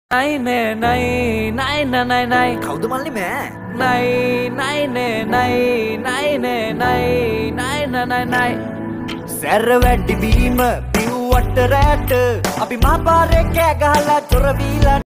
නයි නේ නයි නයි නයි නයි කවුද මල්ලි මෑ? නයි නයි නේ නයි නයි නේ නයි නයි නයි නයි සැර වැඩි වීම පිව්වට රැට අපි මහ පාරේ කෑ ගහලා චොර වීලා